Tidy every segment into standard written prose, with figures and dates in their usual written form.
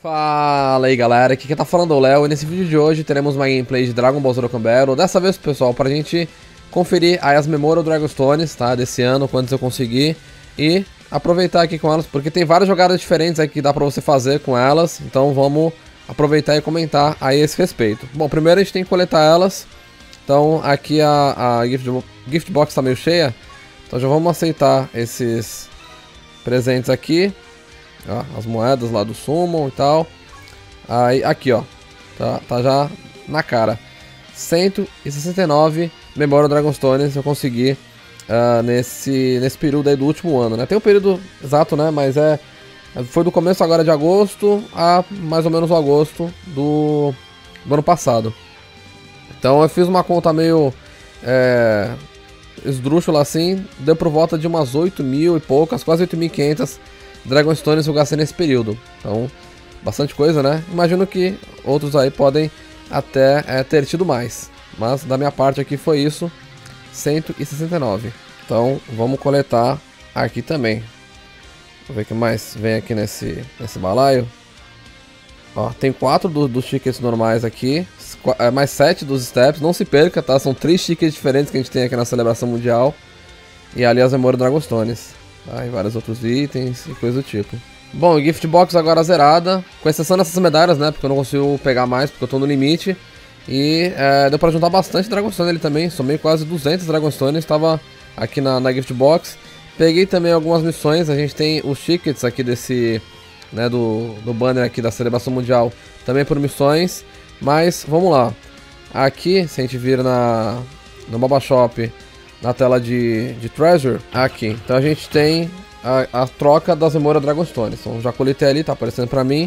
Fala aí galera, aqui quem tá falando é o Léo e nesse vídeo de hoje teremos uma gameplay de Dragon Ball Z Dokkan Battle. Dessa vez, pessoal, pra gente conferir aí as Memorial Dragonstones, tá, desse ano, quantos eu conseguir, e aproveitar aqui com elas, porque tem várias jogadas diferentes aí que dá pra você fazer com elas, então vamos aproveitar e comentar aí a esse respeito. Bom, primeiro a gente tem que coletar elas, então aqui a gift box tá meio cheia, então já vamos aceitar esses presentes aqui. Ó, as moedas lá do Summon e tal. Aí, aqui ó, tá já na cara. 169 Memorial Dragonstones eu consegui nesse período aí do último ano, né? Tem um período exato, né? Mas foi do começo agora de agosto a mais ou menos o agosto do ano passado. Então eu fiz uma conta meio esdrúxula assim, deu por volta de umas 8 mil e poucas, quase 8.500 Dragonstones eu gastei nesse período. Então, bastante coisa, né? Imagino que outros aí podem até ter tido mais. Mas da minha parte aqui foi isso, 169. Então, vamos coletar aqui também. Vamos ver o que mais vem aqui nesse balaio. Ó, tem 4 dos tickets normais aqui, mais 7 dos steps. Não se perca, tá? São 3 tickets diferentes que a gente tem aqui na celebração mundial. E ali as Memorial Dragonstones. E vários outros itens e coisa do tipo. Bom, gift box agora zerada, com exceção dessas medalhas, né? Porque eu não consigo pegar mais, porque eu tô no limite. E deu pra juntar bastante Dragonstone ali também. Somei quase 200 Dragonstones, estava aqui na gift box. Peguei também algumas missões, a gente tem os tickets aqui desse, né, do banner aqui da celebração mundial, também por missões. Mas vamos lá. Aqui, se a gente vir no Boba Shop, na tela de Treasure, aqui, então a gente tem a troca das Memorial Dragonstones. Então já coletei ali, tá aparecendo pra mim,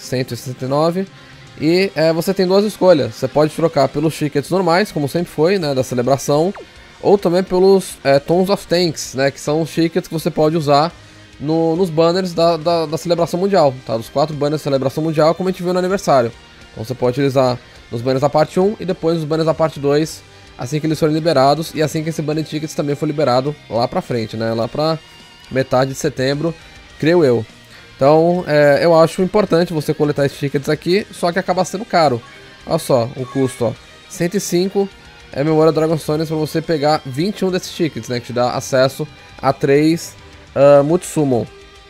169. E você tem duas escolhas, você pode trocar pelos tickets normais, como sempre foi, né, da celebração, ou também pelos Tons of Tanks, né, que são os tickets que você pode usar nos banners da celebração mundial, tá, dos 4 banners da celebração mundial, como a gente viu no aniversário. Então você pode utilizar nos banners da parte 1 e depois nos banners da parte 2, assim que eles forem liberados, e assim que esse banner de tickets também for liberado lá pra frente, né? Lá pra metade de setembro, creio eu. Então, eu acho importante você coletar esses tickets aqui, só que acaba sendo caro. Olha só, o custo, ó. 105 Memorial Dragonstones pra você pegar 21 desses tickets, né? Que te dá acesso a 3 Multi-Summon.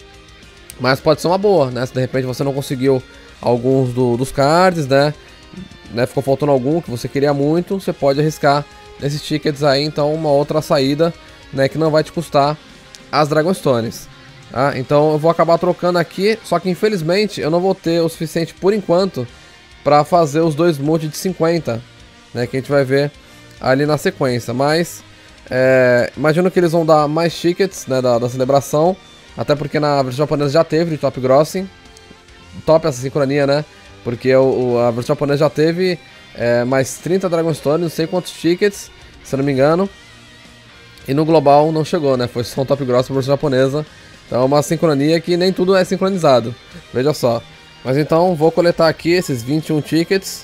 Mas pode ser uma boa, né? Se de repente você não conseguiu alguns dos cards, né? Ficou faltando algum que você queria muito, você pode arriscar nesses tickets aí, então uma outra saída, né, que não vai te custar as Dragonstones, tá? Então eu vou acabar trocando aqui, só que infelizmente eu não vou ter o suficiente por enquanto para fazer os 2 multi de 50, né, que a gente vai ver ali na sequência, mas imagino que eles vão dar mais tickets, né, da celebração, até porque na versão japonesa já teve de Top Grossing, top essa sincronia, né? Porque a versão japonesa já teve mais 30 Dragonstones, não sei quantos tickets, se eu não me engano. E no global não chegou, né? Foi só um Top Gross para a versão japonesa. Então é uma sincronia que nem tudo é sincronizado. Veja só. Mas então vou coletar aqui esses 21 tickets.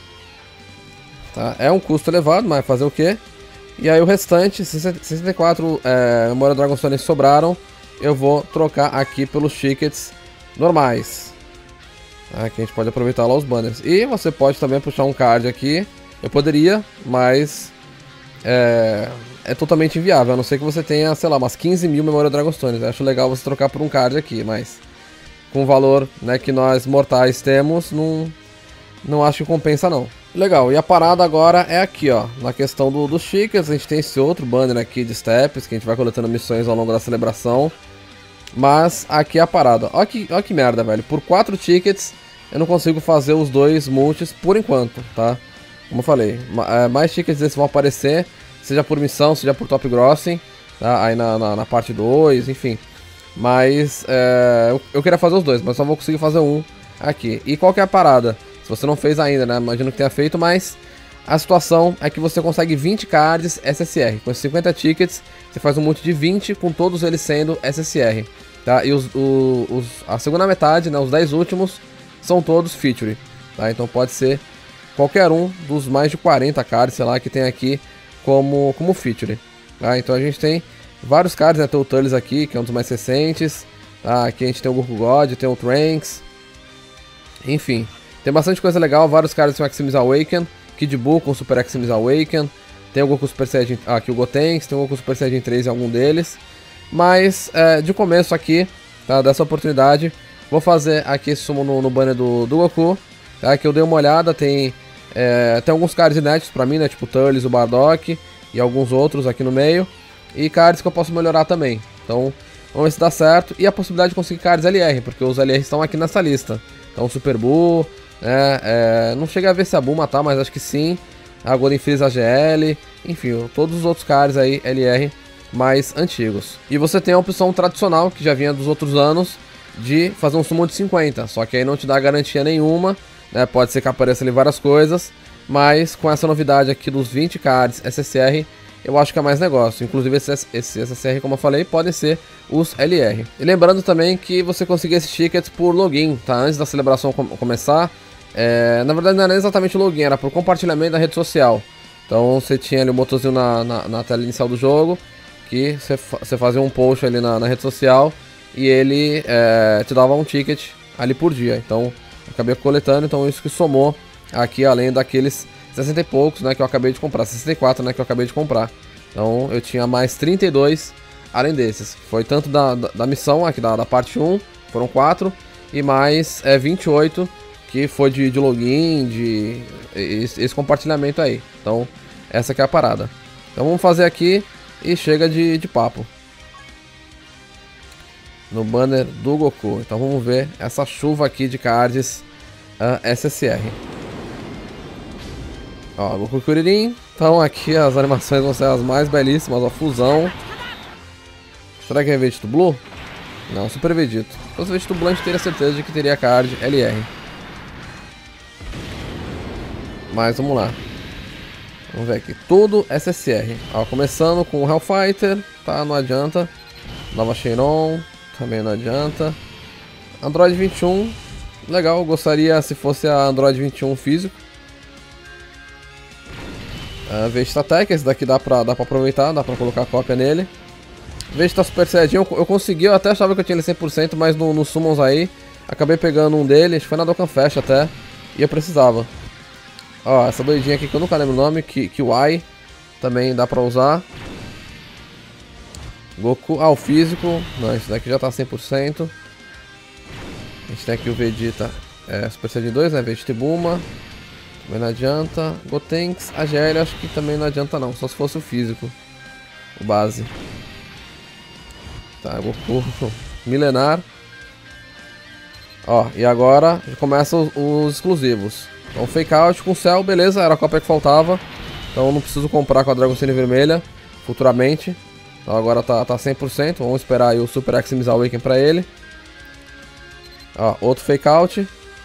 Tá? É um custo elevado, mas fazer o quê? E aí o restante, 64 Memorial Dragonstones sobraram, eu vou trocar aqui pelos tickets normais. Aqui a gente pode aproveitar lá os banners. E você pode também puxar um card aqui. Eu poderia, mas é totalmente inviável. A não ser que você tenha, sei lá, umas 15 mil Memorial Dragonstones. Eu acho legal você trocar por um card aqui, mas com o valor, né, que nós mortais temos, não acho que compensa não. Legal, e a parada agora é aqui, ó. Na questão dos tickets, a gente tem esse outro banner aqui de steps, que a gente vai coletando missões ao longo da celebração. Mas aqui é a parada. Olha que merda, velho. Por 4 tickets eu não consigo fazer os 2 multis por enquanto, tá? Como eu falei, mais tickets desses vão aparecer, seja por missão, seja por Top Grossing, tá? Aí na parte 2, enfim. Mas eu queria fazer os 2, mas só vou conseguir fazer um aqui. E qual que é a parada? Se você não fez ainda, né? Imagino que tenha feito, mas a situação é que você consegue 20 cards SSR. Com esses 50 tickets, você faz um multi de 20, com todos eles sendo SSR. Tá? E a segunda metade, né, os 10 últimos, são todos feature. Tá? Então pode ser qualquer um dos mais de 40 cards, sei lá, que tem aqui como feature. Tá? Então a gente tem vários cards, né? Tem o Turles aqui, que é um dos mais recentes. Tá? Aqui a gente tem o Goku God, tem o Trunks. Enfim, tem bastante coisa legal, vários caras com Eximus Awaken, Kid Buu com Super Eximus Awaken, tem o Goku Super Saiyajin, aqui o Gotenks, tem o Goku Super Saiyajin 3 em algum deles. Mas, de começo aqui, tá, dessa oportunidade, vou fazer aqui esse sumo no banner do Goku, tá, que eu dei uma olhada, tem alguns cards inéditos pra mim, né, tipo o Turles, o Bardock e alguns outros aqui no meio, e cards que eu posso melhorar também. Então, vamos ver se dá certo, e a possibilidade de conseguir cards LR, porque os LR estão aqui nessa lista. Então, o Super Buu, não cheguei a ver se a Bulma tá, mas acho que sim, a Golden Freeze AGL, enfim, todos os outros cards aí, LR, mais antigos. E você tem a opção tradicional, que já vinha dos outros anos, de fazer um summon de 50, só que aí não te dá garantia nenhuma, né? Pode ser que apareça ali várias coisas, mas com essa novidade aqui dos 20 cards SSR, eu acho que é mais negócio. Inclusive esse SSR, como eu falei, podem ser os LR. E lembrando também que você conseguia esses tickets por login, tá? Antes da celebração começar, na verdade não era exatamente o login, era por compartilhamento da rede social. Então você tinha ali o motorzinho na tela inicial do jogo, que você fazia um post ali na rede social e ele te dava um ticket ali por dia. Então eu acabei coletando, então isso que somou aqui, além daqueles 60 e poucos, né, que eu acabei de comprar, 64, né, que eu acabei de comprar. Então eu tinha mais 32 além desses. Foi tanto da missão aqui, da parte 1, foram 4, e mais 28 que foi de login, de esse compartilhamento aí. Então essa aqui é a parada. Então vamos fazer aqui e chega de papo. No banner do Goku. Então vamos ver essa chuva aqui de cards SSR. Ó, Goku Kuririn. Então aqui as animações vão ser as mais belíssimas. A fusão. Será que é Vegito Blue? Não, Super Vegito. Se fosse Vegito Blue, a gente teria certeza de que teria card LR. Mas vamos lá. Vamos ver aqui, tudo SSR. Ó, começando com o Hellfighter, tá, não adianta. Nova Shenron, também não adianta. Android 21, legal, gostaria se fosse a Android 21 físico. Vegeta Tech, esse daqui dá pra aproveitar, dá pra colocar cópia nele. Vegeta Super Saiyajin, eu consegui, eu até achava que eu tinha ele 100%, mas nos summons aí, acabei pegando um dele, acho que foi na Dokkan Fest até, e eu precisava. Ó, essa doidinha aqui que eu nunca lembro o nome, Kiwai, também dá pra usar. Goku, o físico, não, esse daqui já tá 100%. A gente tem aqui o Vegeta, Super Saiyajin 2, né, Vegeta e Bulma. Também não adianta. Gotenks, AGL, acho que também não adianta não, só se fosse o físico, o base. Tá, Goku milenar. Ó, e agora começam os exclusivos. Então Fake Out com Cell, beleza, era a cópia que faltava. Então não preciso comprar com a Dragon Stone vermelha futuramente. Então agora tá 100%, vamos esperar aí o Super Eximus Awaken pra ele. Ó, outro Fake Out,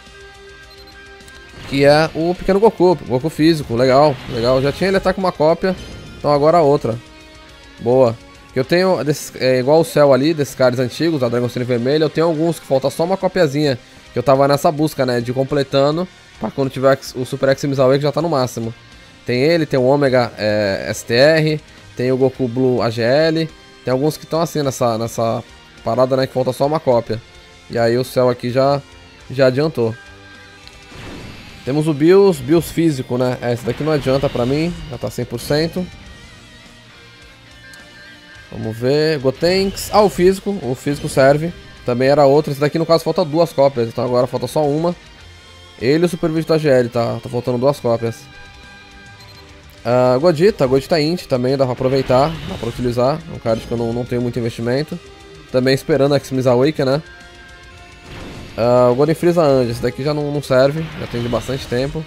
que é o pequeno Goku, Goku físico, legal, legal. Já tinha ele até com uma cópia, então agora a outra. Boa. Eu tenho, igual o Cell ali, desses cards antigos, da Dragon Stone vermelha, eu tenho alguns que falta só uma copiazinha. Que eu tava nessa busca, né, de completando, pra quando tiver o Super Eximus Awaken já tá no máximo. Tem ele, tem o Omega STR, tem o Goku Blue AGL, tem alguns que estão assim nessa parada, né, que falta só uma cópia. E aí o Cell aqui já adiantou. Temos o Bills físico, né, esse daqui não adianta pra mim, já tá 100%. Vamos ver, Gotenks, o físico serve. Também era outro, esse daqui no caso falta 2 cópias, então agora falta só uma. Ele e o Super Vegeta GL, tá faltando 2 cópias. Godita Int também dá pra aproveitar, dá pra utilizar. É um card que eu não tenho muito investimento. Também esperando a Eximus Awaken, né? O Golden Freeza Ange, esse daqui já não serve, já tem de bastante tempo.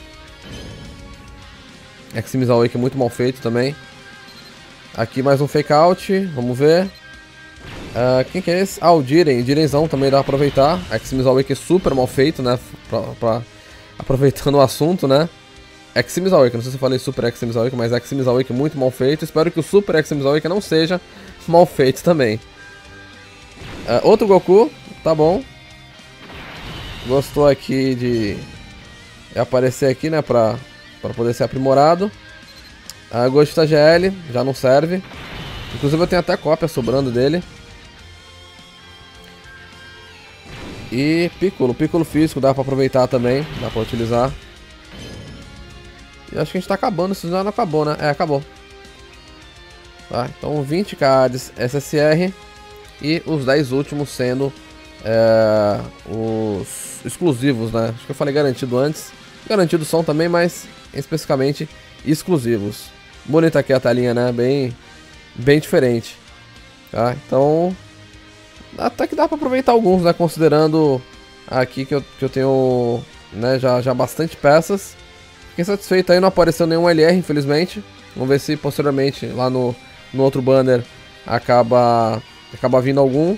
Eximus Awaken muito mal feito também. Aqui mais um Fake Out, vamos ver. Quem que é esse? O Direnzão também dá pra aproveitar. Eximus Awaken super mal feito, né? Aproveitando o assunto, né? Eximus Awaken, não sei se eu falei Super Eximus Awaken, mas Eximus Awaken muito mal feito. Espero que o Super Eximus Awaken não seja mal feito também. Outro Goku, tá bom. Gostou aqui de aparecer aqui, né? Pra poder ser aprimorado. Gogeta GL, já não serve. Inclusive eu tenho até cópia sobrando dele. E Piccolo físico dá pra aproveitar também, dá pra utilizar. E acho que a gente tá acabando, se não acabou, né? É, acabou. Tá, então 20 cards SSR e os 10 últimos sendo os exclusivos, né? Acho que eu falei garantido antes. Garantidos são também, mas especificamente exclusivos. Bonita aqui a telinha, né? Bem diferente. Tá, então até que dá pra aproveitar alguns, né? Considerando aqui que eu tenho, né, já bastante peças. Fiquei satisfeito aí, não apareceu nenhum LR, infelizmente. Vamos ver se posteriormente lá no outro banner acaba vindo algum.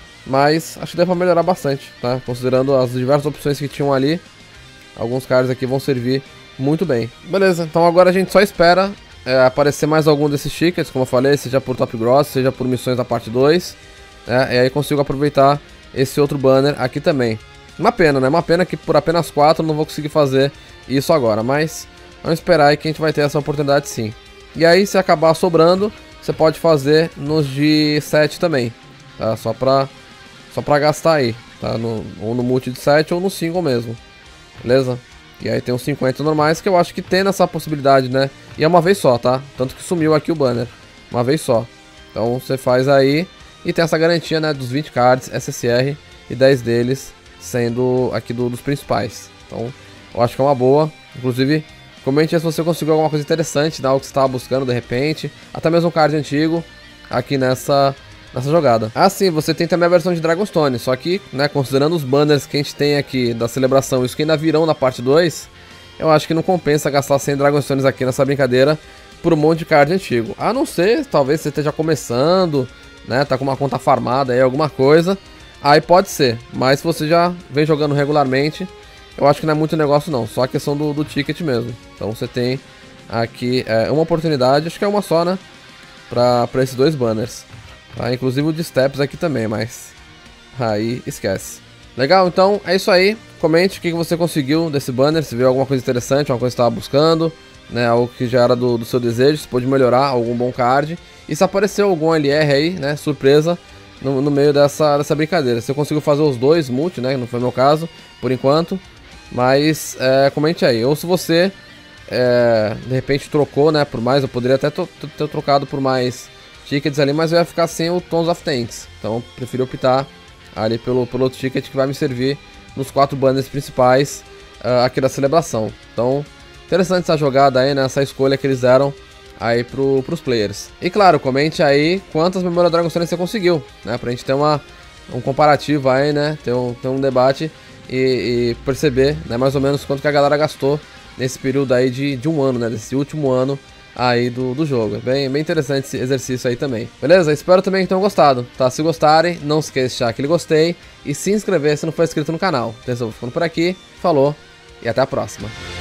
Mas acho que dá pra melhorar bastante, tá? Considerando as diversas opções que tinham ali. Alguns cards aqui vão servir muito bem. Beleza, então agora a gente só espera aparecer mais algum desses tickets, como eu falei, seja por Top Gross, seja por missões da parte 2. E aí consigo aproveitar esse outro banner aqui também. Uma pena, né? Uma pena que por apenas 4 eu não vou conseguir fazer isso agora. Mas vamos esperar aí que a gente vai ter essa oportunidade sim. E aí, se acabar sobrando, você pode fazer nos de 7 também. Tá? Só pra gastar aí. Tá? Ou no multi de 7 ou no single mesmo. Beleza? E aí tem os 50 normais que eu acho que tem essa possibilidade, né? E é uma vez só, tá? Tanto que sumiu aqui o banner. Uma vez só. Então você faz aí e tem essa garantia, né? Dos 20 cards SSR e 10 deles sendo aqui dos principais. Então eu acho que é uma boa. Inclusive, comente se você conseguiu alguma coisa interessante, né? Algo que você estava buscando de repente. Até mesmo um card antigo aqui nessa jogada. Ah, sim, você tem também a versão de Dragonstone, só que, né, considerando os banners que a gente tem aqui da celebração, isso que ainda virão na parte 2, eu acho que não compensa gastar 100 Dragonstones aqui nessa brincadeira por um monte de card antigo. A não ser, talvez você esteja começando, né, tá com uma conta farmada aí, alguma coisa, aí pode ser, mas se você já vem jogando regularmente, eu acho que não é muito negócio não, só a questão do ticket mesmo. Então você tem aqui uma oportunidade, acho que é uma só, né, pra esses dois banners. Tá, inclusive o de Steps aqui também, mas aí esquece. Legal, então é isso aí. Comente o que você conseguiu desse banner, se viu alguma coisa interessante, alguma coisa que você estava buscando, né, algo que já era do seu desejo, se pôde melhorar, algum bom card. E se apareceu algum LR aí, né, surpresa, no meio dessa brincadeira. Se eu conseguiu fazer os dois multi, né, não foi o meu caso, por enquanto. Mas comente aí. Ou se você, de repente, trocou, né, por mais, eu poderia até ter trocado por mais tickets ali, mas eu ia ficar sem o Tons of Tanks. Então eu preferi optar ali pelo outro ticket que vai me servir nos 4 banners principais aqui da celebração. Então, interessante essa jogada aí, né? Essa escolha que eles deram aí pros players. E claro, comente aí quantas Memória Dragonstone você conseguiu, né? Pra gente ter um comparativo aí, né? Ter um debate e perceber, né, mais ou menos quanto que a galera gastou nesse período aí de um ano, né? Desse último ano aí do jogo. Bem interessante esse exercício aí também. Beleza? Espero também que tenham gostado, tá? Se gostarem, não esqueça de deixar aquele gostei e se inscrever se não for inscrito no canal. Então, ficando por aqui, falou e até a próxima.